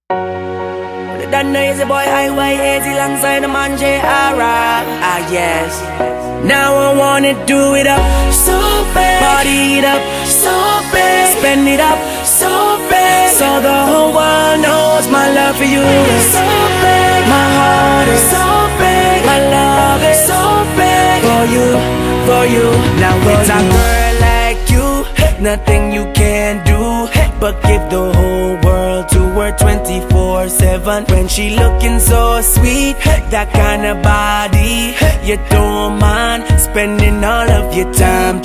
That noisy boy highway easy alongside the man J.R. Ah yes. Now I wanna do it up so bad, party it up so bad, spend it up so bad, so the whole world knows my love for you is so bad, my heart is so bad, my love is so bad for you, for you. Now it's a girl like you, nothing you can do but give the whole world to her 24/7. When she looking so sweet, that kind of body, you don't mind spending all of your time.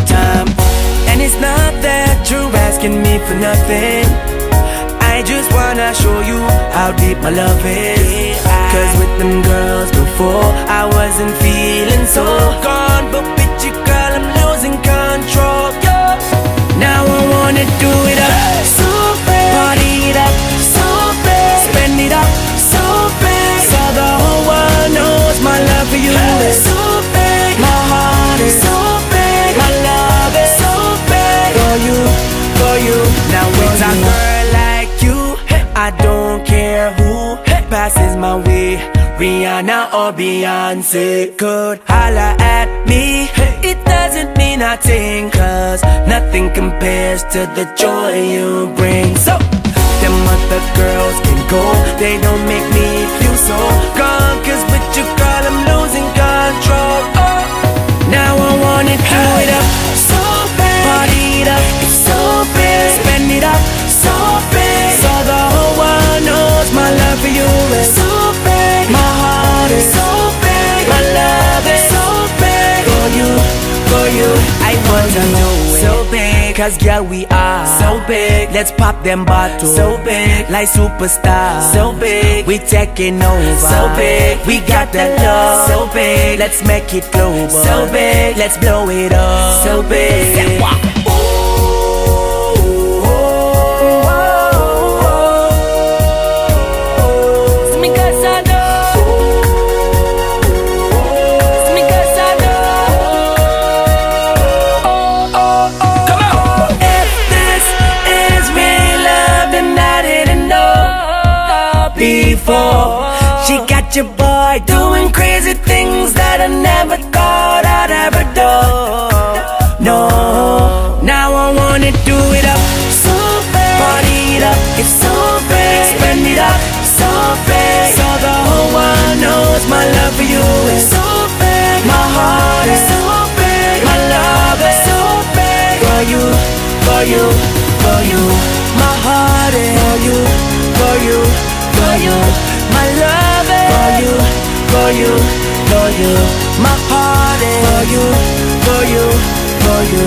And it's not that you're asking me for nothing, I just wanna show you how deep my love is. Cause with them girls before, I wasn't feeling so gone, but with you girl I'm losing control. Now I wanna do it up so bad, party it up so bad, spend it up so bad, so the whole world knows my love for you is so bad, my heart is so bad, my love is so bad for you, for you. Now with a girl like you, I don't care who passes my way, Rihanna or Beyonce could holla at me. It doesn't mean nothing, cause nothing compares to the joy you bring. So, them other girls can go, they don't make me feel so gone, cause with you girl I'm losing control. Oh, now I wanna do it up so bad, party it up so bad, spend it up so bad, so the whole world knows my love for you is so bad, my heart is so bad, my love is so bad for you, for you. I wanna know it so big, cause girl we are so big. Let's pop them bottles so big, like superstars so big. We taking over so big, we got that love so big. Let's make it global so big, let's blow it up so big. Before she got your boy doing crazy things that I never thought I'd ever do. No, now I wanna do it up so bad, party it up, it's so bad, spend it up so bad, so the whole world knows my love for you is so bad, my heart is so bad, my love is so bad for you, for you, for you. My heart is for you, for you, for you, my love is for you, for you, for you. My heart is for you, for you, for you.